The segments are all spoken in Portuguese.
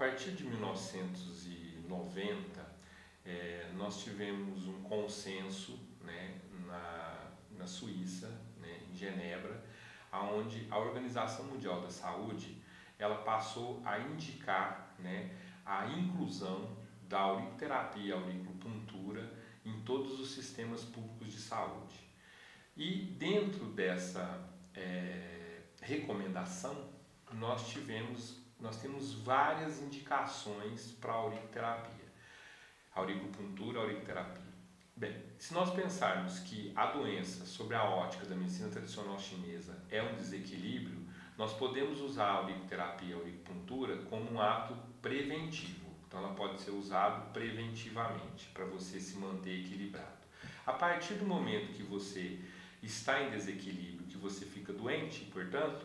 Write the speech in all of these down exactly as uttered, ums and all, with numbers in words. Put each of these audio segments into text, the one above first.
partir de mil novecentos e noventa, é, nós tivemos um consenso, né, na, na Suíça, né, em Genebra, onde a Organização Mundial da Saúde ela passou a indicar, né, a inclusão da auriculoterapia e auriculopuntura em todos os sistemas públicos de saúde. E dentro dessa é, recomendação, nós tivemos, nós temos várias indicações para a auriculoterapia, auriculopuntura, auriculoterapia. Bem, se nós pensarmos que a doença sobre a ótica da medicina tradicional chinesa é um desequilíbrio, nós podemos usar a auriculoterapia e a auriculopuntura como um ato preventivo. Então ela pode ser usada preventivamente para você se manter equilibrado. A partir do momento que você está em desequilíbrio, que você fica doente, portanto,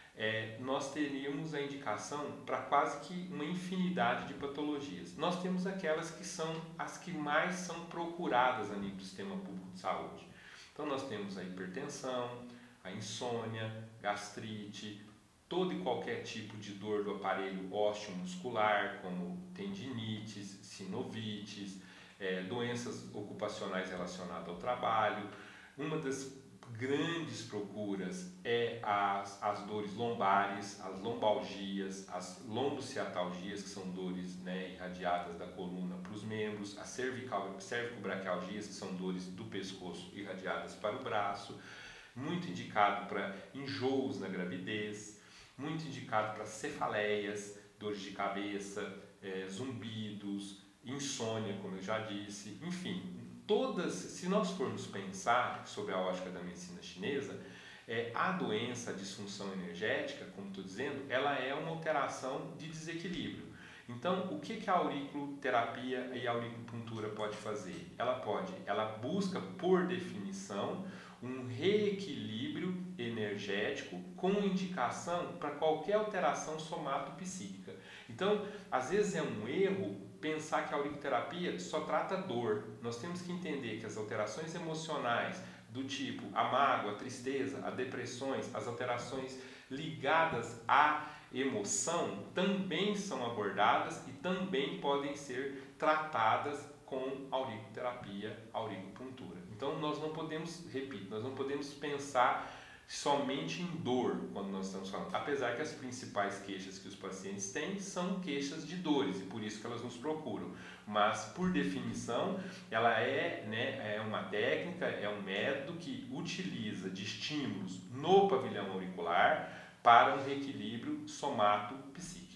é, nós teríamos a indicação para quase que uma infinidade de patologias. Nós temos aquelas que são as que mais são procuradas a nível do sistema público de saúde. Então nós temos a hipertensão, a insônia, gastrite, todo e qualquer tipo de dor do aparelho osteomuscular, como tendinites, sinovites, é, doenças ocupacionais relacionadas ao trabalho. Uma das grandes procuras é as, as dores lombares, as lombalgias, as lombociatalgias, que são dores, né, irradiadas da coluna para os membros, as cervical, cervicobraquialgias, que são dores do pescoço irradiadas para o braço, muito indicado para enjoos na gravidez, muito indicado para cefaleias, dores de cabeça, é, zumbidos, insônia, como eu já disse, enfim. Todas, se nós formos pensar sobre a ótica da medicina chinesa, é, a doença, a disfunção energética, como estou dizendo, ela é uma alteração de desequilíbrio. Então, o que, que a auriculoterapia e a auriculopuntura pode fazer? Ela pode, ela busca, por definição, um reequilíbrio energético com indicação para qualquer alteração somatopsíquica. Então, às vezes é um erro pensar que a auriculoterapia só trata dor. Nós temos que entender que as alterações emocionais do tipo a mágoa, a tristeza, as depressões, as alterações ligadas à emoção também são abordadas e também podem ser tratadas com auriculoterapia, auriculopuntura. Então nós não podemos, repito, nós não podemos pensar somente em dor quando nós estamos falando, apesar que as principais queixas que os pacientes têm são queixas de dores e por isso que elas nos procuram, mas por definição ela é, né, é uma técnica, é um método que utiliza de estímulos no pavilhão auricular para um reequilíbrio somato-psíquico.